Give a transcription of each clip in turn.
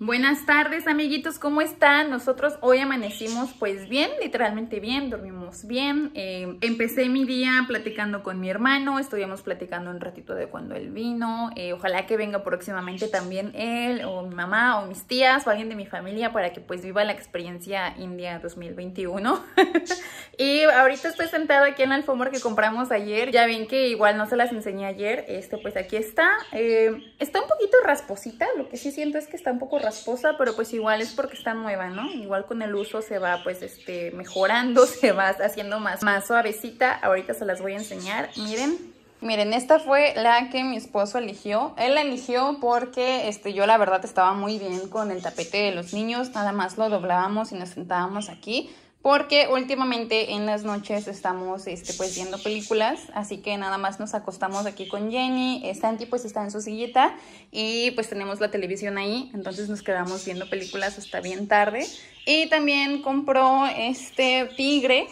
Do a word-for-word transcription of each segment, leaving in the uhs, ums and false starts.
Buenas tardes, amiguitos, ¿cómo están? Nosotros hoy amanecimos pues bien, literalmente bien, dormimos bien. Eh, empecé mi día platicando con mi hermano, estuvimos platicando un ratito de cuando él vino. Eh, ojalá que venga próximamente también él o mi mamá o mis tías o alguien de mi familia para que pues viva la experiencia India dos mil veintiuno. Y ahorita estoy sentada aquí en la alfombra que compramos ayer. Ya ven que igual no se las enseñé ayer, este pues aquí está. Eh, está un poquito rasposita, lo que sí siento es que está un poco rasposita. Rasposa, pero pues igual es porque está nueva, ¿no? Igual con el uso se va pues este mejorando, se va haciendo más, más suavecita. Ahorita se las voy a enseñar, miren. Miren, esta fue la que mi esposo eligió. Él la eligió porque este, yo la verdad estaba muy bien con el tapete de los niños. Nada más lo doblábamos y nos sentábamos aquí. Porque últimamente en las noches estamos este, pues viendo películas, así que nada más nos acostamos aquí con Jenny. Santi pues está en su sillita y pues tenemos la televisión ahí, entonces nos quedamos viendo películas hasta bien tarde. Y también compró este tigre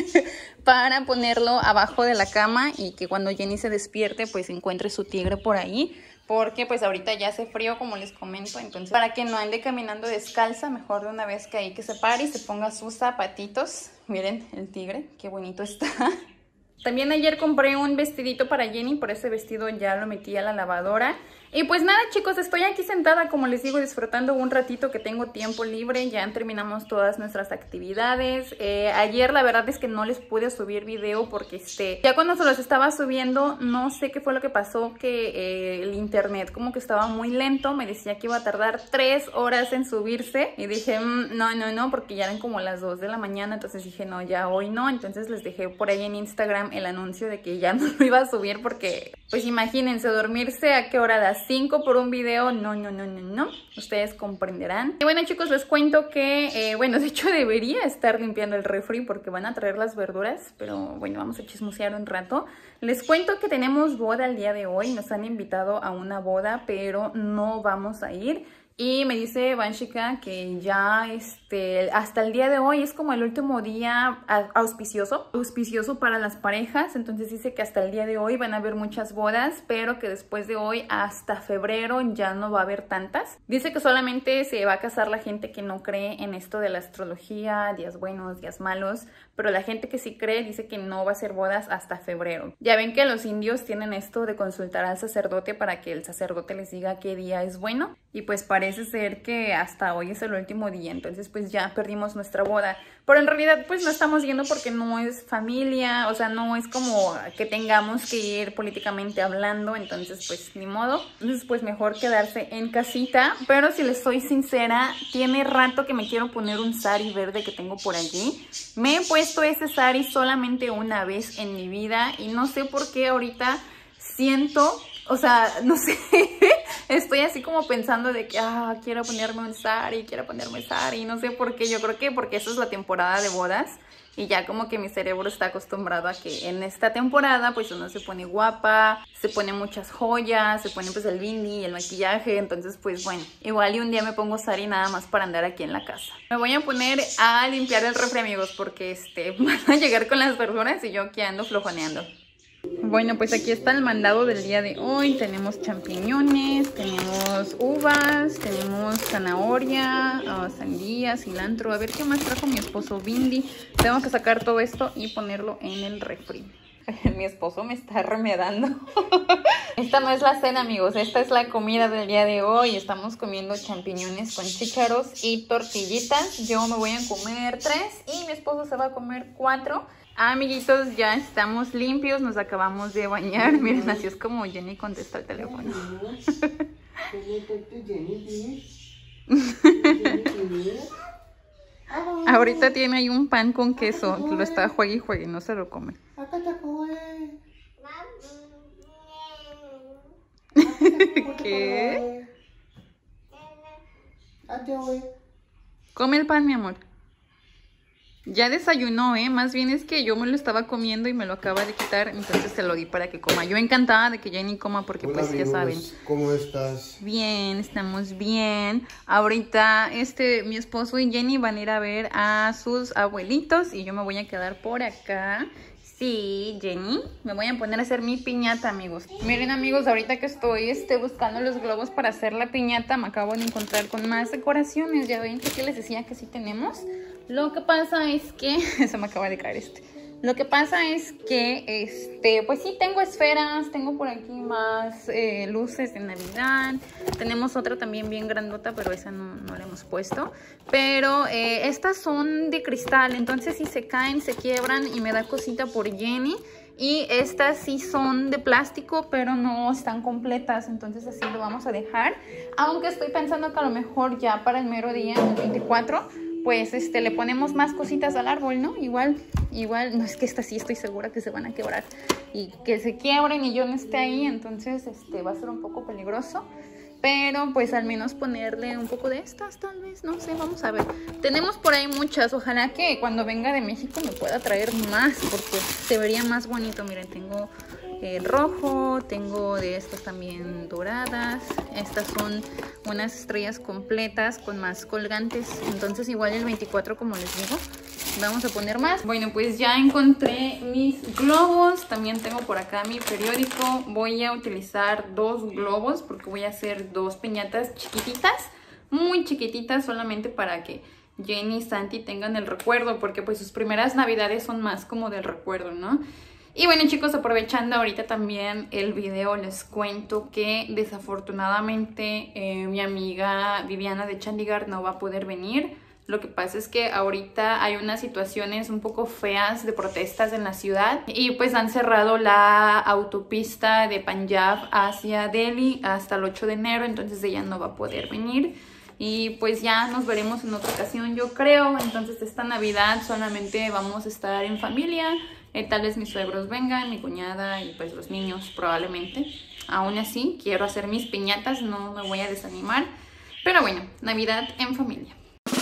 para ponerlo abajo de la cama y que cuando Jenny se despierte pues encuentre su tigre por ahí. Porque pues ahorita ya hace frío, como les comento, entonces para que no ande caminando descalza, mejor de una vez que ahí que se pare y se ponga sus zapatitos. Miren el tigre, qué bonito está. También ayer compré un vestidito para Jenny, por ese vestido ya lo metí a la lavadora. Y pues nada, chicos, estoy aquí sentada, como les digo, disfrutando un ratito que tengo tiempo libre. Ya terminamos todas nuestras actividades. Eh, ayer la verdad es que no les pude subir video porque este, ya cuando se los estaba subiendo, no sé qué fue lo que pasó, que eh, el internet como que estaba muy lento. Me decía que iba a tardar tres horas en subirse. Y dije, mmm, no, no, no, porque ya eran como las dos de la mañana. Entonces dije, no, ya hoy no. Entonces les dejé por ahí en Instagram el anuncio de que ya no lo iba a subir porque, pues imagínense, dormirse a qué hora, a las cinco por un video, no, no, no, no, no, ustedes comprenderán. Y bueno, chicos, les cuento que, eh, bueno, de hecho debería estar limpiando el refri porque van a traer las verduras, pero bueno, vamos a chismosear un rato. Les cuento que tenemos boda el día de hoy, nos han invitado a una boda, pero no vamos a ir. Y me dice Vanshika que ya este, hasta el día de hoy es como el último día auspicioso, auspicioso para las parejas. Entonces dice que hasta el día de hoy van a haber muchas bodas, pero que después de hoy hasta febrero ya no va a haber tantas. Dice que solamente se va a casar la gente que no cree en esto de la astrología, días buenos, días malos. Pero la gente que sí cree dice que no va a ser bodas hasta febrero. Ya ven que los indios tienen esto de consultar al sacerdote para que el sacerdote les diga qué día es bueno. Y pues parece ser que hasta hoy es el último día, entonces pues ya perdimos nuestra boda. Pero en realidad pues no estamos yendo porque no es familia, o sea, no es como que tengamos que ir políticamente hablando, entonces pues ni modo. Entonces pues mejor quedarse en casita. Pero si les soy sincera, tiene rato que me quiero poner un sari verde que tengo por allí. Me he puesto ese sari solamente una vez en mi vida y no sé por qué ahorita siento, o sea, no sé, estoy así como pensando de que ah, quiero ponerme un sari, quiero ponerme sari, no sé por qué. Yo creo que porque esa es la temporada de bodas y ya como que mi cerebro está acostumbrado a que en esta temporada pues uno se pone guapa, se pone muchas joyas, se pone pues el bindi y el maquillaje. Entonces pues bueno, igual y un día me pongo sari nada más para andar aquí en la casa. Me voy a poner a limpiar el refri, amigos, porque este, van a llegar con las verduras y yo aquí ando flojoneando. Bueno, pues aquí está el mandado del día de hoy. Tenemos champiñones, tenemos uvas, tenemos zanahoria, uh, sandía, cilantro. A ver qué más trajo mi esposo, bindi. Tengo que sacar todo esto y ponerlo en el refri. Mi esposo me está remedando. Esta no es la cena, amigos. Esta es la comida del día de hoy. Estamos comiendo champiñones con chícharos y tortillitas. Yo me voy a comer tres y mi esposo se va a comer cuatro. Amiguitos, ya estamos limpios, nos acabamos de bañar. Miren, así es como Jenny contesta el teléfono. Ahorita tiene ahí un pan con queso, que lo está juegue y juegue, no se lo come. ¿Qué? Come el pan, mi amor. Ya desayunó, ¿eh? Más bien es que yo me lo estaba comiendo y me lo acaba de quitar, entonces se lo di para que coma. Yo encantada de que Jenny coma porque Hola, pues amigos, ya saben. ¿cómo estás? Bien, estamos bien. Ahorita este, mi esposo y Jenny van a ir a ver a sus abuelitos y yo me voy a quedar por acá. Sí, Jenny, me voy a poner a hacer mi piñata, amigos. Miren, amigos, ahorita que estoy este, buscando los globos para hacer la piñata, me acabo de encontrar con más decoraciones. Ya ven que les decía que sí tenemos. Lo que pasa es que... se me acaba de caer este. Lo que pasa es que, este, pues sí, tengo esferas, tengo por aquí más eh, luces de Navidad. Tenemos otra también bien grandota, pero esa no, no la hemos puesto. Pero eh, estas son de cristal, entonces si se caen, se quiebran y me da cosita por Jenny. Y estas sí son de plástico, pero no están completas, entonces así lo vamos a dejar. Aunque estoy pensando que a lo mejor ya para el mero día, el veinticuatro... pues este, le ponemos más cositas al árbol, ¿no? Igual, igual, no es que estas sí estoy segura que se van a quebrar y que se quiebren y yo no esté ahí, entonces este, va a ser un poco peligroso. Pero pues al menos ponerle un poco de estas, tal vez, no sé, vamos a ver. Tenemos por ahí muchas, ojalá que cuando venga de México me pueda traer más, porque se vería más bonito. Miren, tengo el rojo, tengo de estas también doradas. Estas son unas estrellas completas con más colgantes, entonces igual el veinticuatro, como les digo, vamos a poner más. Bueno, pues ya encontré mis globos. También tengo por acá mi periódico. Voy a utilizar dos globos porque voy a hacer dos piñatas chiquititas, muy chiquititas, solamente para que Jenny y Santi tengan el recuerdo, porque pues sus primeras navidades son más como del recuerdo, ¿no? Y bueno, chicos, aprovechando ahorita también el video, les cuento que desafortunadamente eh, mi amiga Viviana de Chandigarh no va a poder venir. Lo que pasa es que ahorita hay unas situaciones un poco feas de protestas en la ciudad y pues han cerrado la autopista de Punjab hacia Delhi hasta el ocho de enero, entonces ella no va a poder venir. Y pues ya nos veremos en otra ocasión, yo creo. Entonces esta Navidad solamente vamos a estar en familia. Eh, tal vez mis suegros vengan, mi cuñada y pues los niños probablemente. Aún así, quiero hacer mis piñatas, no me voy a desanimar. Pero bueno, Navidad en familia.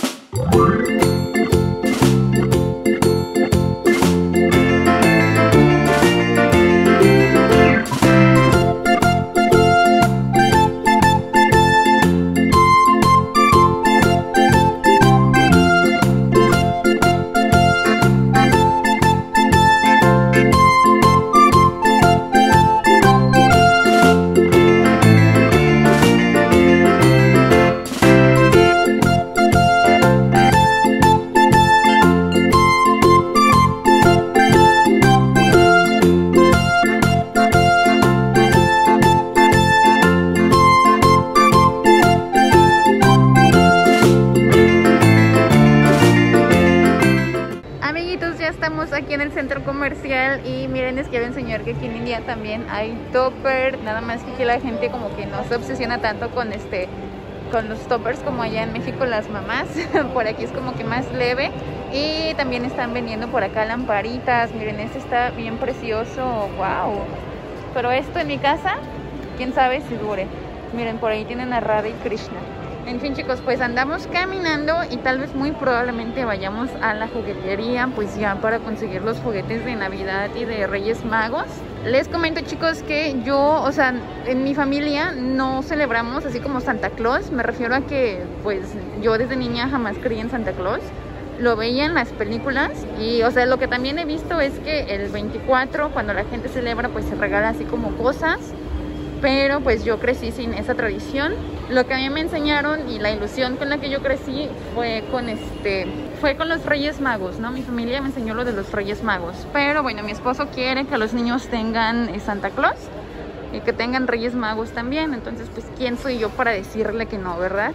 Aquí en el centro comercial y miren, les quiero enseñar que aquí en India también hay topper, nada más que aquí la gente como que no se obsesiona tanto con este con los toppers como allá en México las mamás. Por aquí es como que más leve. Y también están vendiendo por acá lamparitas. Miren, este está bien precioso, wow. Pero esto en mi casa, quién sabe si dure. Miren, por ahí tienen a Radha y Krishna. En fin, chicos, pues andamos caminando y tal vez muy probablemente vayamos a la juguetería, pues ya para conseguir los juguetes de Navidad y de Reyes Magos. Les comento, chicos, que yo, o sea, en mi familia no celebramos así como Santa Claus. Me refiero a que, pues, yo desde niña jamás creí en Santa Claus. Lo veía en las películas y, o sea, lo que también he visto es que el veinticuatro, cuando la gente celebra, pues se regala así como cosas. Pero pues yo crecí sin esa tradición. Lo que a mí me enseñaron y la ilusión con la que yo crecí fue con este fue con los Reyes Magos, ¿no? Mi familia me enseñó lo de los Reyes Magos. Pero bueno, mi esposo quiere que los niños tengan Santa Claus y que tengan Reyes Magos también. Entonces, pues, ¿quién soy yo para decirle que no, verdad?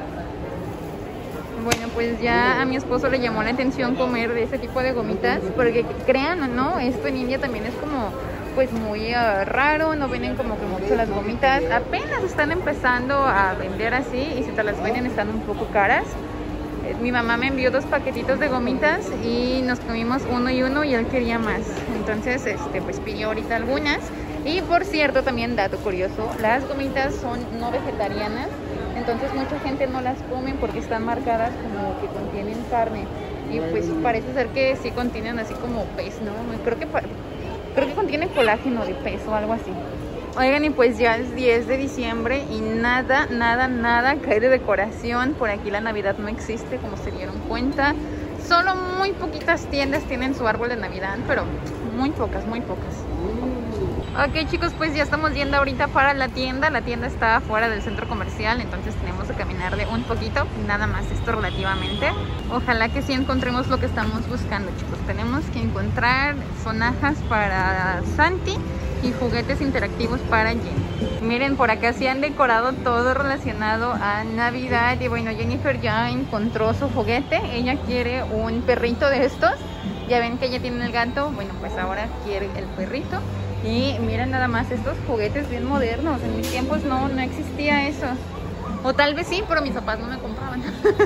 Bueno, pues ya a mi esposo le llamó la atención comer de ese tipo de gomitas, porque crean o no, esto en India también es como pues muy uh, raro, no venden como que mucho las gomitas, apenas están empezando a vender así y si te las venden están un poco caras. Eh, mi mamá me envió dos paquetitos de gomitas y nos comimos uno y uno y él quería más, entonces este pues pidió ahorita algunas. Y por cierto, también dato curioso, las gomitas son no vegetarianas, entonces mucha gente no las come porque están marcadas como que contienen carne y pues parece ser que sí contienen así como pez, ¿no? Creo que Creo que contiene colágeno de pez o algo así. Oigan, y pues ya es diez de diciembre y nada, nada, nada cae de decoración. Por aquí la Navidad no existe, como se dieron cuenta. Solo muy poquitas tiendas tienen su árbol de Navidad, pero muy pocas, muy pocas. Ok, chicos, pues ya estamos yendo ahorita para la tienda. La tienda está fuera del centro comercial, entonces tenemos que caminarle un poquito, nada más esto relativamente. Ojalá que sí encontremos lo que estamos buscando, chicos. Tenemos que encontrar sonajas para Santi y juguetes interactivos para Jenny. Miren, por acá sí han decorado todo relacionado a Navidad. Y bueno, Jennifer ya encontró su juguete. Ella quiere un perrito de estos. Ya ven que ella tiene el gato. Bueno, pues ahora quiere el perrito. Y miren nada más estos juguetes bien modernos. En mis tiempos no, no existía eso. O tal vez sí, pero mis papás no me compraban.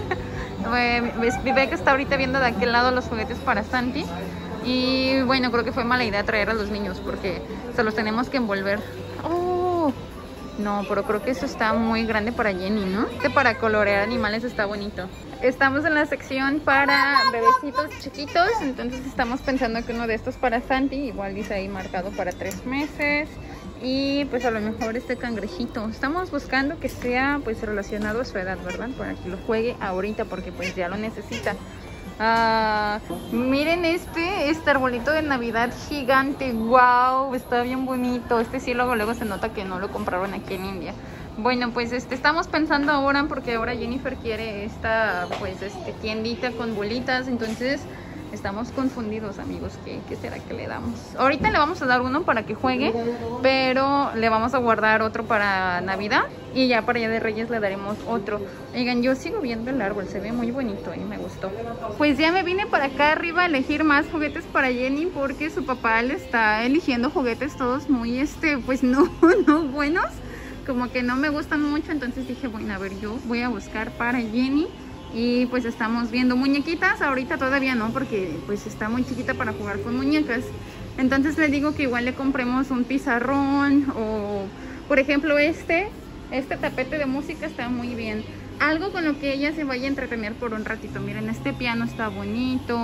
Vive que está ahorita viendo de aquel lado los juguetes para Santi. Y bueno, creo que fue mala idea traer a los niños porque se los tenemos que envolver. ¡Oh! No, pero creo que eso está muy grande para Jenny, ¿no? Este para colorear animales está bonito. Estamos en la sección para bebecitos chiquitos, entonces estamos pensando que uno de estos para Santi, igual dice ahí marcado para tres meses. Y pues a lo mejor este cangrejito. Estamos buscando que sea pues relacionado a su edad, ¿verdad? Para que lo juegue ahorita porque pues ya lo necesita. Ah, miren este, este arbolito de Navidad gigante. Wow, está bien bonito. Este sí luego, luego se nota que no lo compraron aquí en India. Bueno, pues este estamos pensando ahora porque ahora Jennifer quiere esta pues este tiendita con bolitas. Entonces estamos confundidos, amigos. ¿Qué, ¿Qué será que le damos? Ahorita le vamos a dar uno para que juegue, pero le vamos a guardar otro para Navidad. Y ya para Día de Reyes le daremos otro. Oigan, yo sigo viendo el árbol, se ve muy bonito y me gustó. Pues ya me vine para acá arriba a elegir más juguetes para Jenny porque su papá le está eligiendo juguetes todos muy, este, pues no, no buenos. Como que no me gustan mucho, entonces dije, bueno, a ver, yo voy a buscar para Jenny. Y pues estamos viendo muñequitas, ahorita todavía no, porque pues está muy chiquita para jugar con muñecas. Entonces le digo que igual le compremos un pizarrón o, por ejemplo, este, este tapete de música está muy bien. Algo con lo que ella se vaya a entretener por un ratito. Miren, este piano está bonito.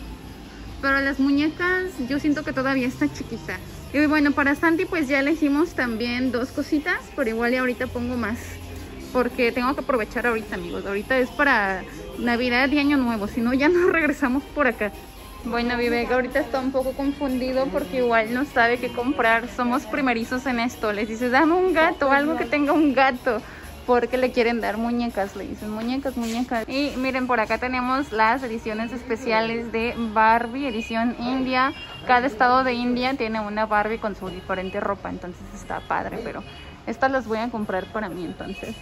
Pero las muñecas yo siento que todavía está chiquita. Y bueno, para Santi pues ya elegimos también dos cositas, pero igual y ahorita pongo más. Porque tengo que aprovechar ahorita, amigos. Ahorita es para Navidad y Año Nuevo, si no ya nos regresamos por acá. Bueno, Vivek ahorita está un poco confundido porque igual no sabe qué comprar. Somos primerizos en esto. Les dice, dame un gato, algo que tenga un gato. Porque le quieren dar muñecas, le dicen muñecas, muñecas. Y miren, por acá tenemos las ediciones especiales de Barbie, edición India. Cada estado de India tiene una Barbie con su diferente ropa, entonces está padre. Pero estas las voy a comprar para mí, entonces.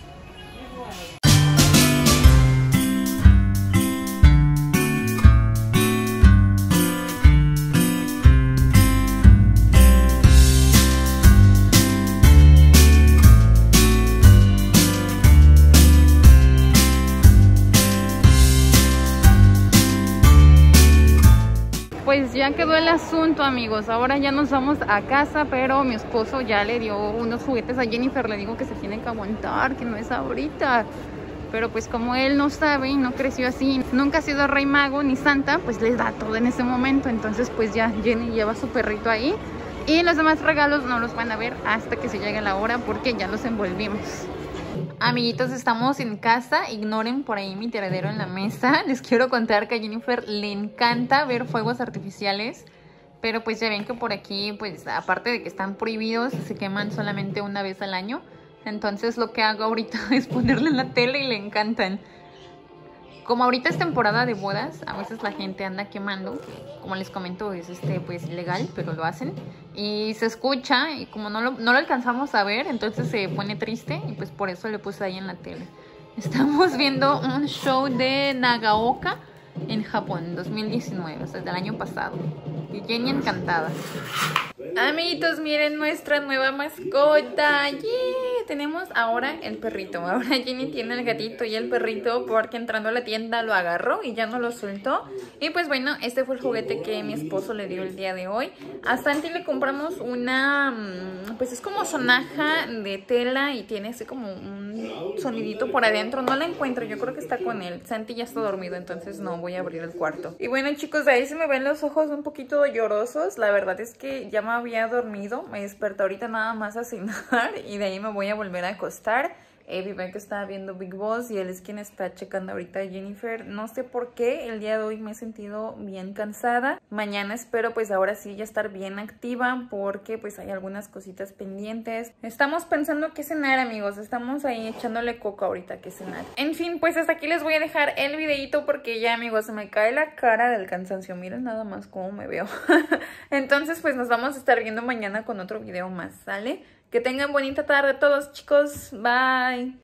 Pues ya quedó el asunto, amigos. Ahora ya nos vamos a casa, pero mi esposo ya le dio unos juguetes a Jennifer. Le digo que se tiene que aguantar, que no es ahorita. Pero pues como él no sabe y no creció así, nunca ha sido rey mago ni santa, pues les da todo en ese momento. Entonces pues ya Jenny lleva su perrito ahí. Y los demás regalos no los van a ver hasta que se llegue la hora porque ya los envolvimos. Amiguitos, estamos en casa. Ignoren por ahí mi tiradero en la mesa. Les quiero contar que a Jennifer le encanta ver fuegos artificiales. Pero pues ya ven que por aquí, pues aparte de que están prohibidos, se queman solamente una vez al año. Entonces lo que hago ahorita es ponerle en la tele y le encantan. Como ahorita es temporada de bodas, a veces la gente anda quemando. Como les comento, es este pues ilegal, pero lo hacen. Y se escucha, y como no lo, no lo alcanzamos a ver, entonces se pone triste. Y pues por eso le puse ahí en la tele. Estamos viendo un show de Nagaoka en Japón, dos mil diecinueve, o sea, del año pasado. Y Jenny encantada. Amiguitos, miren nuestra nueva mascota. ¡Yeah! Tenemos ahora el perrito. Ahora Jenny tiene el gatito y el perrito porque entrando a la tienda lo agarró y ya no lo soltó. Y pues bueno, este fue el juguete que mi esposo le dio el día de hoy. A Santi le compramos una, pues es como sonaja de tela y tiene así como un sonidito por adentro. No la encuentro, yo creo que está con él. Santi ya está dormido, entonces no voy a abrir el cuarto. Y bueno, chicos, ahí se me ven los ojos un poquito llorosos. La verdad es que ya me había dormido, me desperté ahorita nada más a cenar y de ahí me voy a volver a acostar. Eh, Vivek está viendo Big Boss y él es quien está checando ahorita a Jennifer. No sé por qué, el día de hoy me he sentido bien cansada. Mañana espero pues ahora sí ya estar bien activa porque pues hay algunas cositas pendientes. Estamos pensando qué cenar, amigos. Estamos ahí echándole coco ahorita qué cenar. En fin, pues hasta aquí les voy a dejar el videito porque ya, amigos, se me cae la cara del cansancio. Miren nada más cómo me veo. Entonces pues nos vamos a estar viendo mañana con otro video más, ¿sale? Que tengan bonita tarde todos, chicos. Bye.